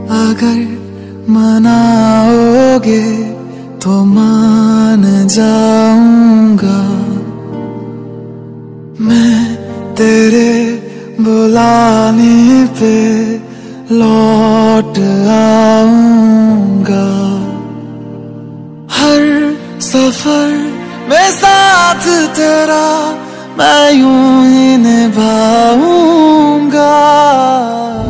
अगर मनाओगे तो मान जाऊंगा, मैं तेरे बुलाने पे लौट आऊंगा। हर सफर में साथ तेरा मैं यूं ही निभाऊंगा।